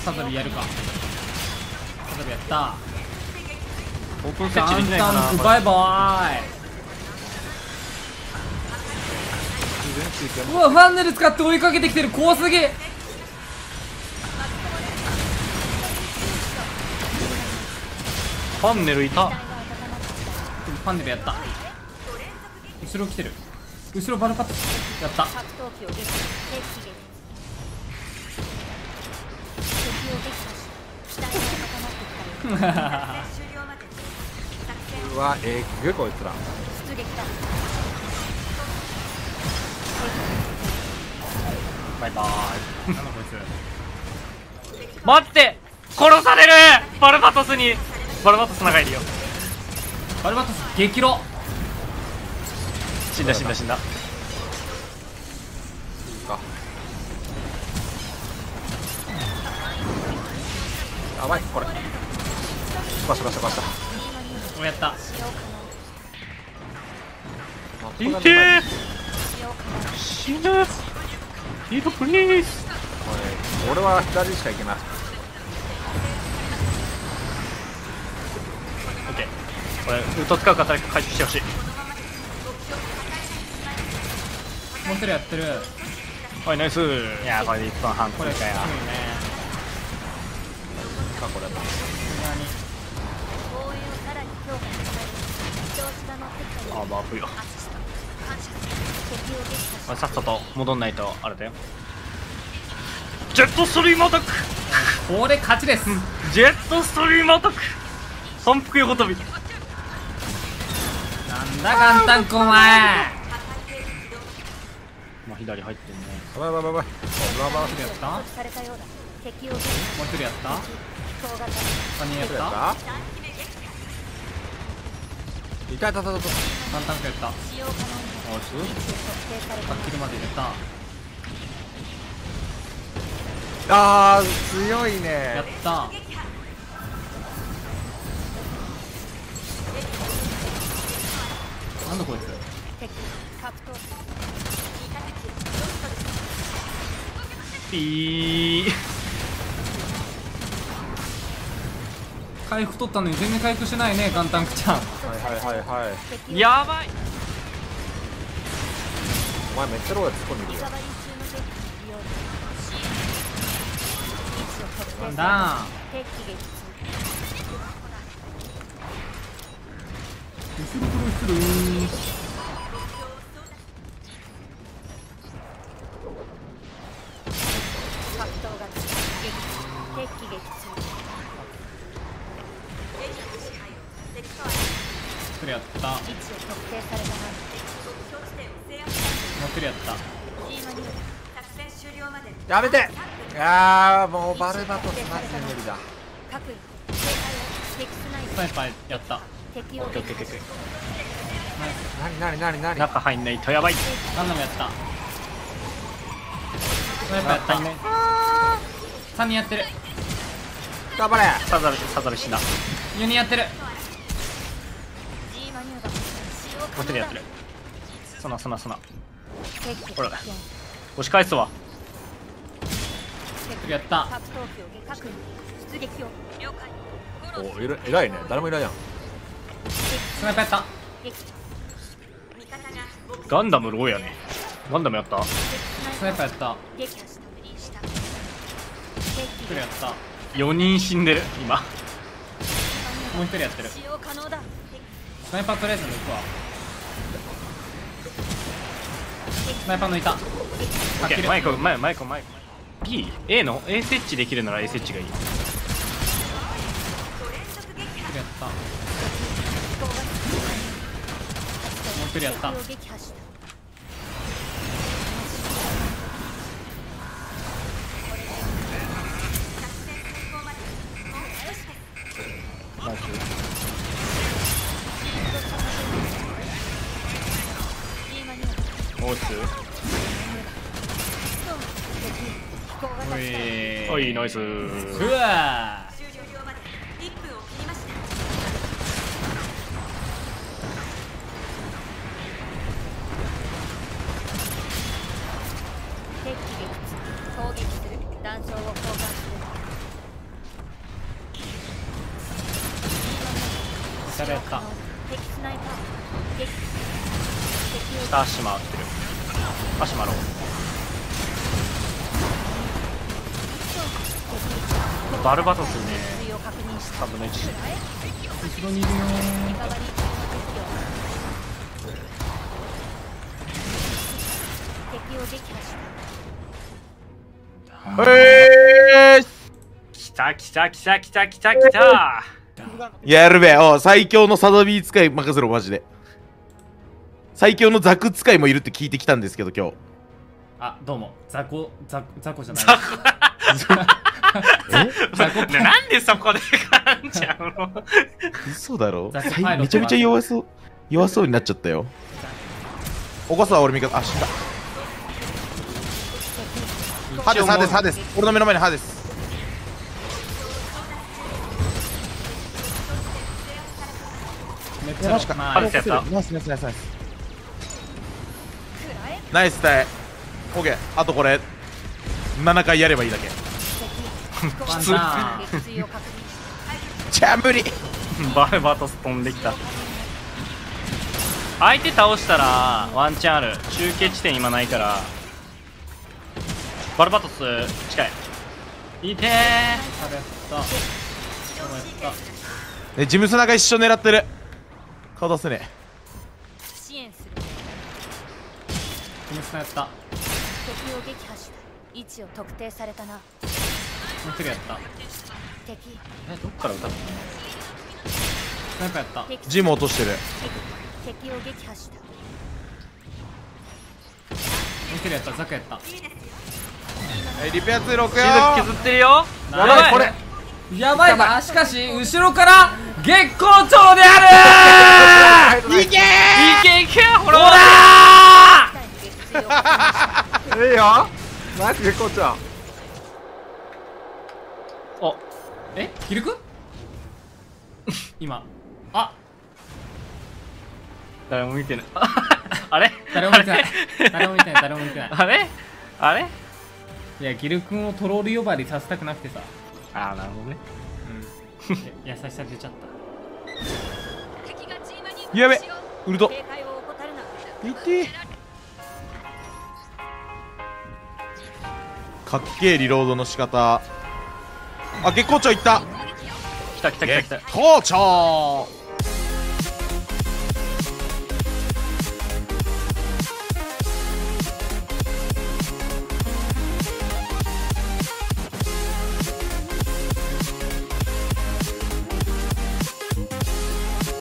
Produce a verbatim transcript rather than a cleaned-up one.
サザビやるか。サザビやった。 オープン設置できないかな。 タンクバイバイ。うわ、ファンネル使って追いかけてきてる。怖すぎ。ファンネルいた。 ァンネルやった。後ろ来てる。後ろバルパットやった。 うわ、えぐいこいつら。 バイバーイ。なんだこいつ。待って、殺される。バルバトスに。バルバトス長いるよ。 バルバトス激ロ。 死んだ死んだ死んだ。 やばいこれ。バシバシバシだ。 おやった。 いけー。死ぬ。ヒートプリーズ。 俺は左しか行けない。 オッケー。これウッド使うから回復してほしい。 もう一人やってる。 はい、ナイス。いやー、これでいっぷんはんこれ通過や。 すごいね。 かこれ。 あー、バーフよ。まあ、さっさと戻んないとあれだよ。ジェットストリームアタック。 これ勝ちです。 ジェットストリームアタック。反復横跳び。 なんだガンタンクお前。 まあ左入ってんね。 やばいやばいやばい。 もう一人やった。もう一人やった。三人やっやったた。 いたいたいたいた。 ガンタンクやった。 ナイス。 さっきるまで入れた。 あー強いやねっ。た。なんだこいつ。 ピー。 回復取ったのに全然回復してないね、ガンタンクちゃん。 はいはいはいはい。 やばい。 お前めっちゃローや突っ込んでるよ。 なんだ後ろからする。一人やった。もう一人やった。 やめて。いやーもうバルバトスマジで無理だ。 スナイパーやった。 オッケーオッケーオッケーオッケー。 なになになになに。 中入んないとやばい。 ガンダムやった。スナイパーやった。三人やってる。 頑張れ。 サザルサザル死んだ。 四人やってる。 もう一人やってる。そなそなそな。ほら押し返すわ。 一人やった。 おえらい偉いね。誰もいないやん。 スナイパーやった。 ガンダムローやね。ガンダムやった。 スナイパーやった。一人やった。 よにん死んでる今。 もう一人やってる。スナイパーとりあえず抜くわ。スナイパー抜いた。 オッケー、マイク前マイクマイク B A の A 設置できるなら A 設置がいい。 一人やった。もう一人やった。 ナイス。オース。 おいはい、ナイス。 うわー。 下足回ってる。足回ろう。バルバトスね、さんぶんのいち。 後ろにいるよえーきたきたきたきたきたきた。 やるべお最強のサドビー使い任せろマジで。最強のザク使いもいるって聞いてきたんですけど今日。 あ、どうもザコザザコじゃないザコえザコねなんでそこで噛んじゃうの。 嘘だろ。 ザクさいパイロットめちゃめちゃ弱そう弱そうになっちゃったよ。起こすわ俺味方。あ、死んだ。ハですハですハです。俺の目の前にハです。 めっちゃマジか。 まあハデスやったナイスナイスナイスナイスナイスタイ。オッケー。あとこれななかいやればいいだけ。 ワンターンじゃあ無理。 バルバトス飛んできた。相手倒したらワンチャンある。中継地点今ないから。バルバトス近い。いてー。 食べた食べたえジムスナが一緒狙ってる。顔出せね支援する。 キムスナやったも敵を撃破した。位置を特定されたな。 う一人やった敵えどっから撃たの。 スナイパーやったもえ。ジム落としてる。 敵を撃破した。 う一人やったザクやったえリペアツーろくよシーズン削ってるよ。 やばいこれやばいな。しかし後ろから月光町であるいけいけいけほらほらーいいよナイス月光ちゃん。 おえキルク今あ誰も見てない。あれ誰も見てない誰も見てない誰も見てないあれあれいやギル君をトロール呼ばわりさせたくなくてさああなるほどね。 うんや優しさ出ちゃったやべウルト警戒を怠るな。 いてかっけえリロードの仕方。あ月光町行った。 来た来た来た来た。 月光町